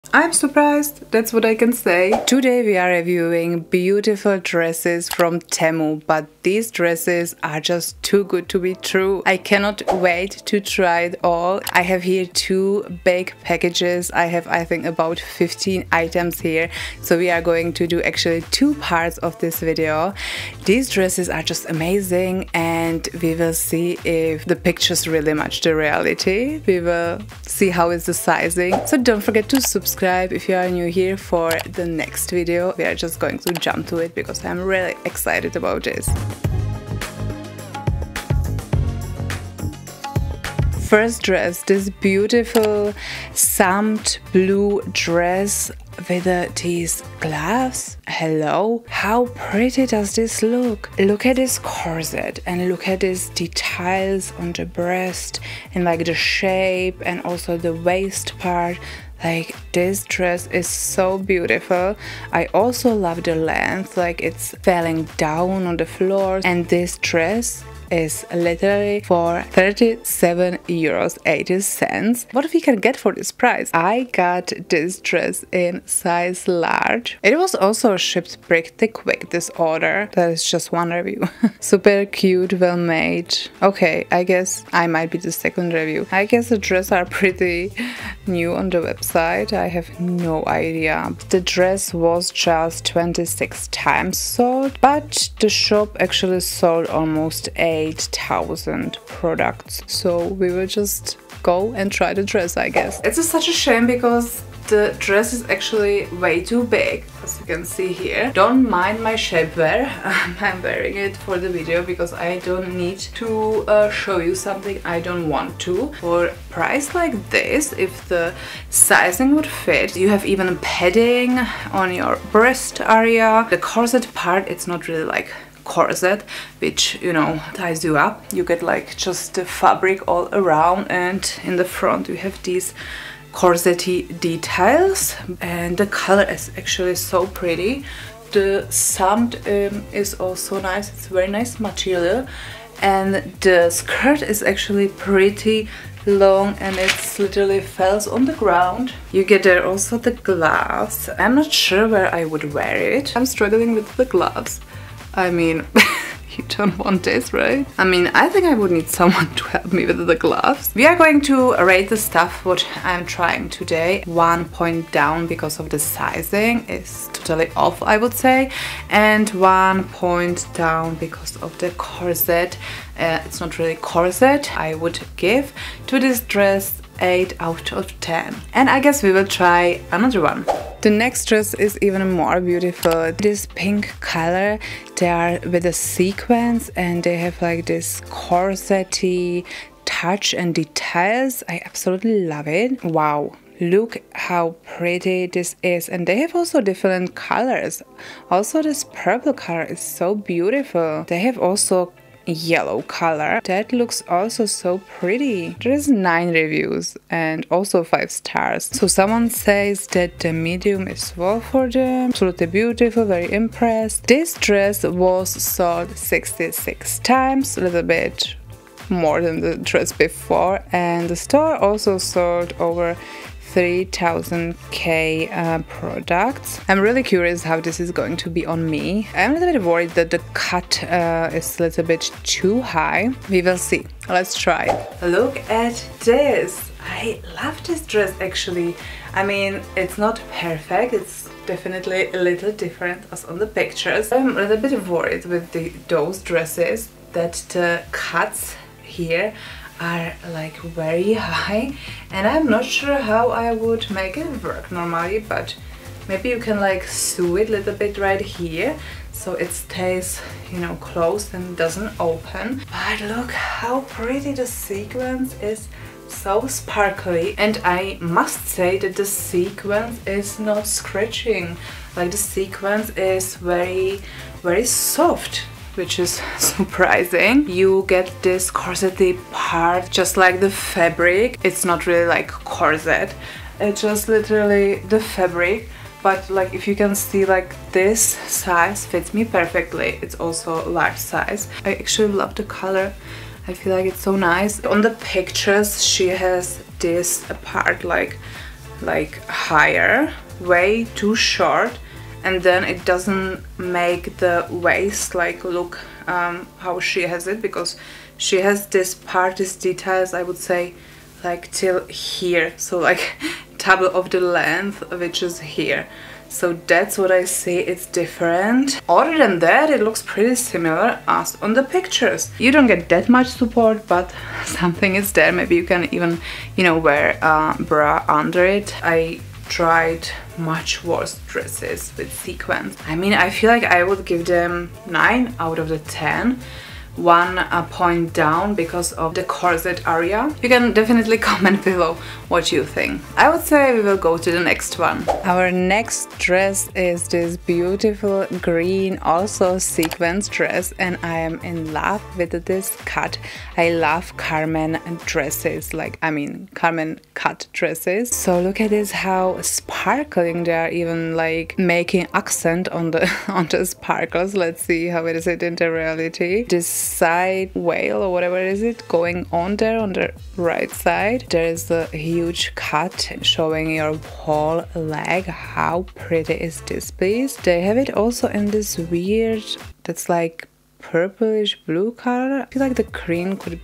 I'm surprised, that's what I can say. Today we are reviewing beautiful dresses from Temu, but these dresses are just too good to be true. I cannot wait to try it all. I have here two big packages. I have, I think, about 15 items here. So we are going to do actually two parts of this video. These dresses are just amazing and we will see if the pictures really match the reality. We will see how is the sizing. So don't forget to subscribe if you are new here for the next video. We are just going to jump to it because I'm really excited about this. First dress, this beautiful samt blue dress with these gloves. Hello, how pretty does this look? Look at this corset and look at these details on the breast and like the shape and also the waist part. Like, this dress is so beautiful. I also love the length, like it's falling down on the floor, and this dress is literally for 37.80 euros. What we can get for this price? I got this dress in size large. It was also shipped pretty quick, this order. That is just one review. Super cute, well made. Okay, I guess I might be the second review. I guess the dresses are pretty new on the website. I have no idea. The dress was just 26 times sold, but the shop actually sold almost 8,000 products, so we will just go and try the dress, I guess. It's such a shame because the dress is actually way too big, as you can see here. Don't mind my shapewear. I'm wearing it for the video because I don't need to show you something I don't want to. For a price like this, if the sizing would fit, you have even padding on your breast area. The corset part, it's not really like corset, which, you know, ties you up. You get like just the fabric all around, and in the front you have these corsety details, and the color is actually so pretty. The samt is also nice. It's very nice material, and the skirt is actually pretty long and it's literally falls on the ground. You get there also the gloves. I'm not sure where I would wear it. I'm struggling with the gloves. I mean, you don't want this, right? I mean, I think I would need someone to help me with the gloves. We are going to rate the stuff what I'm trying today. 1 point down because of the sizing is totally off, I would say, and 1 point down because of the corset. It's not really corset. I would give to this dress 8 out of 10. And I guess we will try another one. The next dress is even more beautiful. This pink color, they are with a sequence and they have like this corsety touch and details. I absolutely love it. Wow. Look how pretty this is, and they have also different colors. Also this purple color is so beautiful. They have also yellow color that looks also so pretty. There is 9 reviews and also 5 stars. So someone says that the medium is well for them. Absolutely beautiful, very impressed. This dress was sold 66 times, a little bit more than the dress before, and the store also sold over 3,000 products. I'm really curious how this is going to be on me. I'm a little bit worried that the cut is a little bit too high. We will see. Let's try. Look at this. I love this dress actually. I mean, it's not perfect. It's definitely a little different as on the pictures. I'm a little bit worried with those dresses that the cuts here are like very high, and I'm not sure how I would make it work normally, but maybe you can like sew it a little bit right here so it stays, you know, closed and doesn't open. But look how pretty the sequence is, so sparkly, and I must say that the sequence is not scratching. Like, the sequence is very soft, which is surprising. You get this corsety part just like the fabric. It's not really like corset, it's just literally the fabric, but like if you can see, like this size fits me perfectly. It's also a large size. I actually love the color. I feel like it's so nice. On the pictures she has this part like like higher, way too short, and then it doesn't make the waist like look how she has it, because she has this part, these details, I would say like till here, so like double of the length, which is here. So that's what I see, it's different. Other than that, it looks pretty similar as on the pictures. You don't get that much support, but something is there. Maybe you can even, you know, wear a bra under it. I tried much worse dresses with sequins. I mean, I feel like I would give them 9 out of the 10. 1 point down because of the corset area. You can definitely comment below what you think. I would say we will go to the next one. Our next dress is this beautiful green, also sequins dress, and I am in love with this cut. I love Carmen dresses, like, I mean, Carmen cut dresses. So look at this, how sparkling they are, even like making accent on the on the sparkles. Let's see how it is in the reality. This side wale or whatever is it going on there on the right side, there is a huge cut showing your whole leg. How pretty is this, please? They have it also in this weird, that's like purplish blue color. I feel like the green could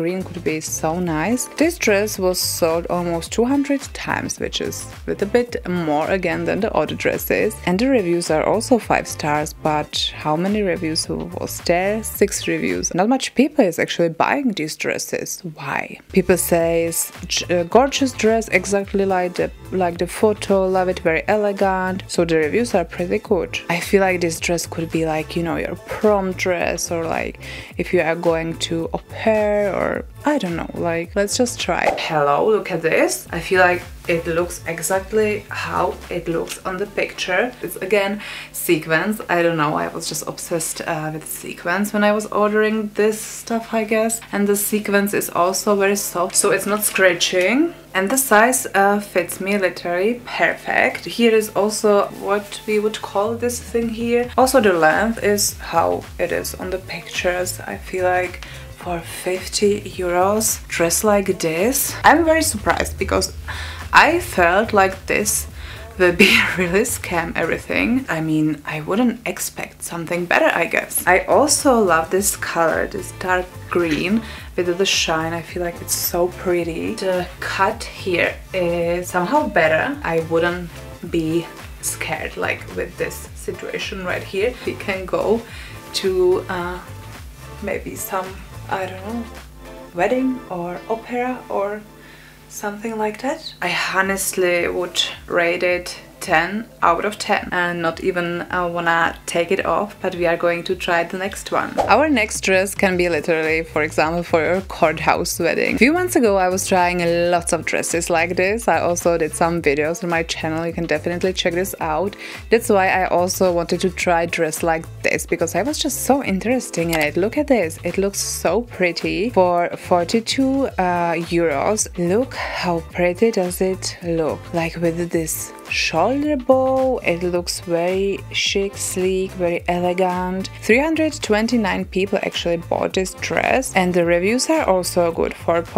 be so nice. This dress was sold almost 200 times, which is a little bit more again than the other dresses, and the reviews are also 5 stars. But how many reviews was there? 6 reviews. Not much people is actually buying these dresses. Why? People say it's a gorgeous dress, exactly like the photo, love it, very elegant. So the reviews are pretty good. I feel like this dress could be like, you know, your prom dress, or like if you are going to au pair, or I don't know, like let's just try it. Hello, look at this. I feel like it looks exactly how it looks on the picture. It's again sequins. I don't know, I was just obsessed with sequins when I was ordering this stuff, I guess. And the sequins is also very soft, so it's not scratching. And the size fits me literally perfect. Here is also what we would call this thing here. Also the length is how it is on the pictures. I feel like for 50 euros, dress like this, I'm very surprised, because I felt like this will be really scam everything. I mean, I wouldn't expect something better, I guess. I also love this color, this dark green with the shine. I feel like it's so pretty. The cut here is somehow better. I wouldn't be scared like with this situation right here. We can go to maybe some, I don't know, wedding or opera or something like that. I honestly would rate it 10 out of 10 and not even wanna take it off, but we are going to try the next one. Our next dress can be literally, for example, for your courthouse wedding. A few months ago I was trying lots of dresses like this. I also did some videos on my channel, you can definitely check this out. That's why I also wanted to try dress like this, because I was just so interested in it. Look at this, it looks so pretty for 42 euros. Look how pretty does it look, like with this shoulder bow. It looks very chic, sleek, very elegant. 329 people actually bought this dress, and the reviews are also good,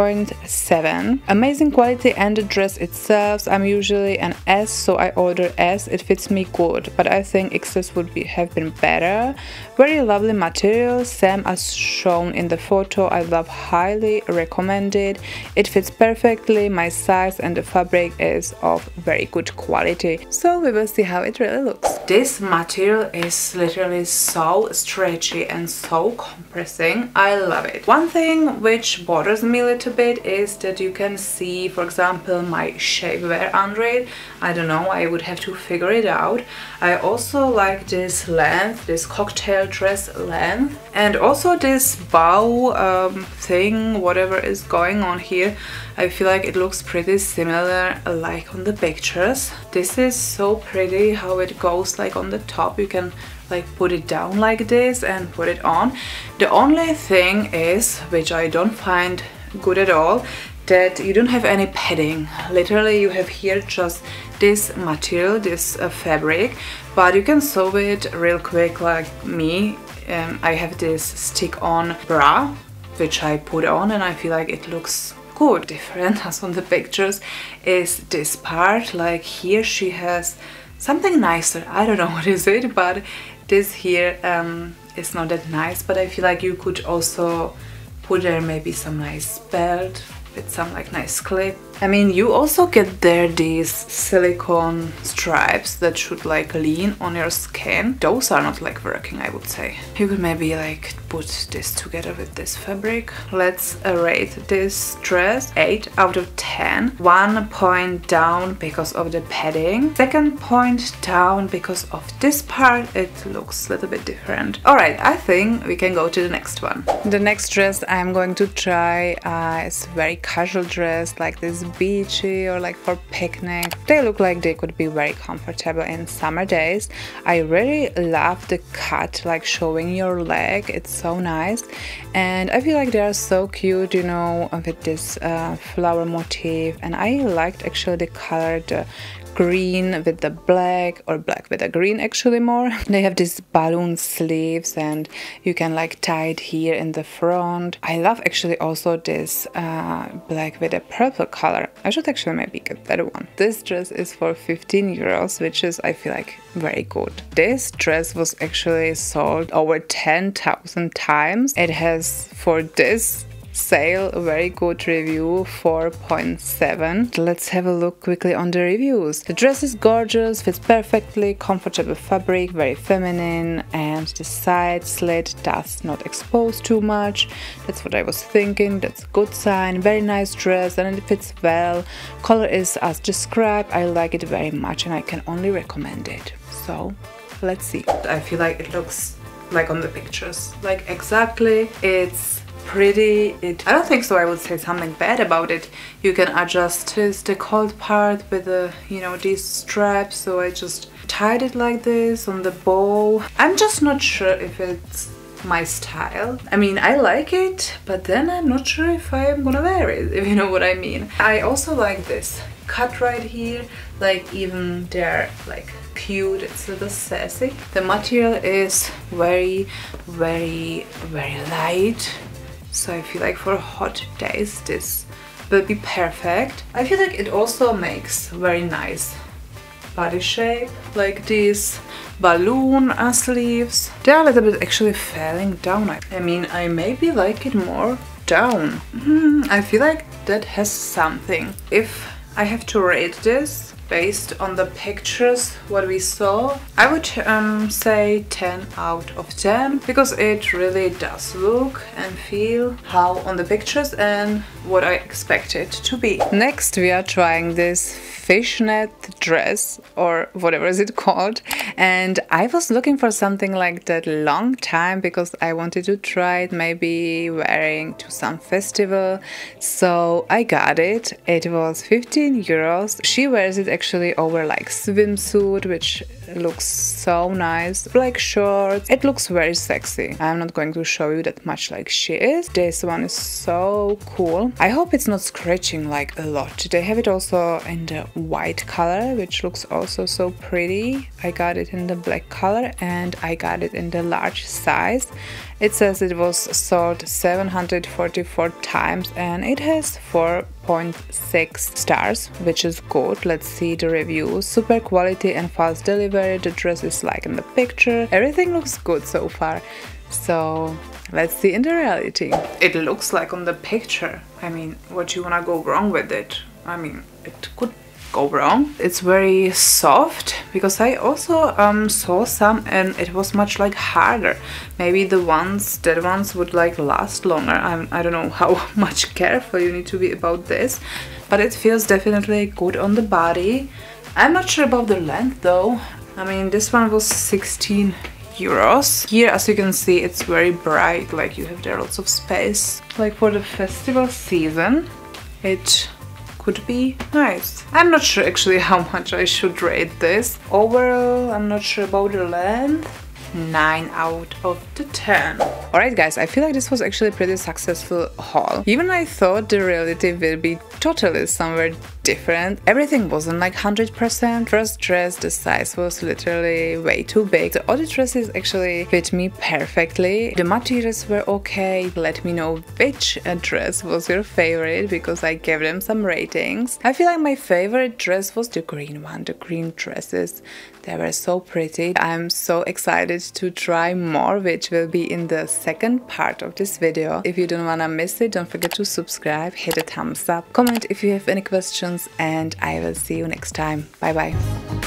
4.7. Amazing quality, and the dress itself, I'm usually an S, so I ordered S. It fits me good, but I think XS would have been better. Very lovely material, same as shown in the photo. I love, highly recommended. It fits perfectly my size, and the fabric is of very good quality. So we will see how it really looks. This material is literally so stretchy and so compressing. I love it. One thing which bothers me a little bit is that you can see, for example, my shapewear under it. I don't know, I would have to figure it out. I also like this length, this cocktail dress length, and also this bow thing, whatever is going on here. I feel like it looks pretty similar like on the pictures. This is so pretty how it goes like on the top. You can like put it down like this and put it on. The only thing is, which I don't find good at all, that you don't have any padding. Literally you have here just this material, this fabric, but you can sew it real quick like me. I have this stick-on bra which I put on, and I feel like it looks good. Different as on the pictures is this part. Like here she has something nicer. I don't know what is it, but this here is not that nice, but I feel like you could also put there maybe some nice belt with some like nice clip. I mean, you also get there these silicone stripes that should like lean on your skin. Those are not like working, I would say. You could maybe like put this together with this fabric. Let's rate this dress 8 out of 10. 1 point down because of the padding. 2nd point down because of this part. It looks a little bit different. Alright, I think we can go to the next one. The next dress I'm going to try is a very casual dress, like this beachy or like for picnic. They look like they could be very comfortable in summer days. I really love the cut, like showing your leg. It's so nice, and I feel like they are so cute, you know, with this flower motif. And I liked actually the color, the green with the black, or black with the green actually more. They have these balloon sleeves and you can like tie it here in the front. I love actually also this black with a purple color. I should actually maybe get that one. This dress is for 15 euros, which is, I feel like, very good. This dress was actually sold over 10,000 times. It has, for this sale, a very good review, 4.7. Let's have a look quickly on the reviews. The dress is gorgeous, fits perfectly, comfortable fabric, very feminine, and the side slit does not expose too much. That's what I was thinking. That's a good sign. Very nice dress, and it fits well. Color is as described. I like it very much and I can only recommend it. So let's see. I feel like it looks like on the pictures, like exactly. It's pretty. I don't think so I would say something bad about it. You can adjust the cold part with the, you know, these straps. So I just tied it like this on the bow. I'm just not sure if it's my style. I mean, I like it, but then I'm not sure if I'm gonna wear it, if you know what I mean. I also like this cut right here, like even they're like cute, it's a little sassy. The material is very light, so I feel like for hot days this will be perfect. I feel like it also makes very nice body shape, like these balloon sleeves. They're a little bit actually falling down. I mean, I maybe like it more down. I feel like that has something. If I have to rate this based on the pictures what we saw, I would say 10 out of 10, because it really does look and feel how on the pictures and what I expect it to be. Next we are trying this fishnet dress, or whatever is it called, and I was looking for something like that long time because I wanted to try it, maybe wearing to some festival. So I got it. It was 15 euros. She wears it actually over like swimsuit, which looks so nice, like shorts. It looks very sexy. I'm not going to show you that much like she is. This one is so cool. I hope it's not scratching like a lot. They have it also in the white color, which looks also so pretty. I got it in the black color and I got it in the large size. It says it was sold 744 times and it has 4.6 stars, which is good. Let's see the reviews. Super quality and fast delivery. The dress is like in the picture. Everything looks good so far. So let's see in the reality. It looks like on the picture. I mean, what you wanna go wrong with it? I mean, it could go wrong. It's very soft, because I also saw some and it was much like harder. Maybe the ones would like last longer. I don't know how much careful you need to be about this, but it feels definitely good on the body. I'm not sure about the length though. I mean, this one was 16 euros. Here, as you can see, it's very bright, like you have there lots of space. Like for the festival season, it could be nice. I'm not sure actually how much I should rate this. Overall, I'm not sure about the length. 9 out of 10. Alright guys, I feel like this was actually a pretty successful haul. Even I thought the reality will be totally somewhere different. Everything wasn't like 100%. First dress, the size was literally way too big. The other dresses actually fit me perfectly. The materials were okay. Let me know which dress was your favorite because I gave them some ratings. I feel like my favorite dress was the green one. The green dresses, they were so pretty. I'm so excited to try more, which will be in the second part of this video. If you don't wanna miss it, don't forget to subscribe, hit a thumbs up, comment if you have any questions, and I will see you next time. Bye bye.